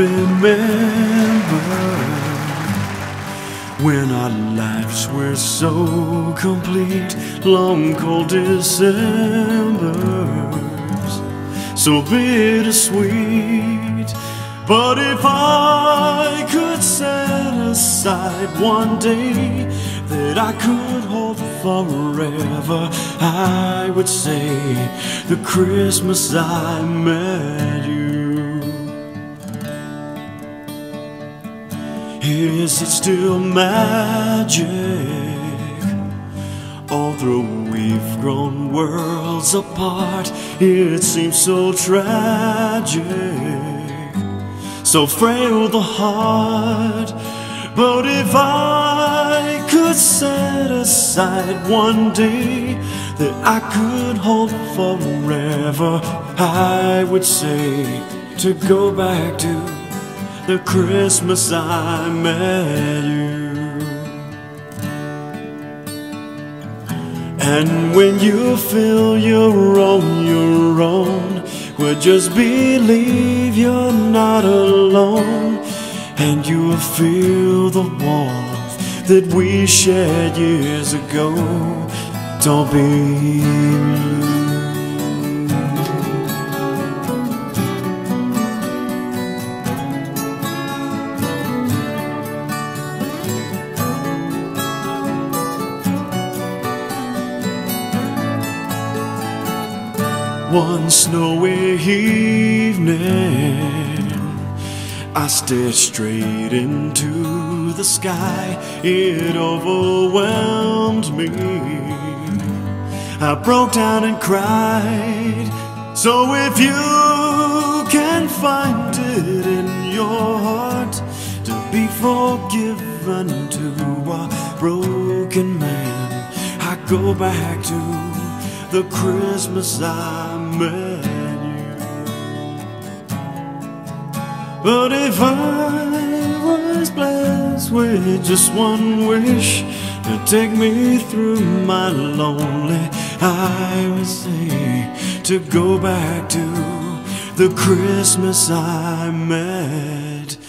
remember when our lives were so complete, long cold Decembers, so bittersweet. But if I could set aside one day that I could hold forever, I would say the Christmas I met you. Is it still magic? Although we've grown worlds apart, it seems so tragic, so frail the heart. But if I could set aside one day that I could hold forever, I would say to go back to the Christmas I met you. And when you feel you're on your own, well, just believe you're not alone, and you'll feel the warmth that we shared years ago. Don't be blue. One snowy evening, I stared straight into the sky. It overwhelmed me. I broke down and cried. So if you can find it in your heart to be forgiven to a broken man, I go back to the Christmas I met you. But if I was blessed with just one wish to take me through my lonely, I would say to go back to the Christmas I met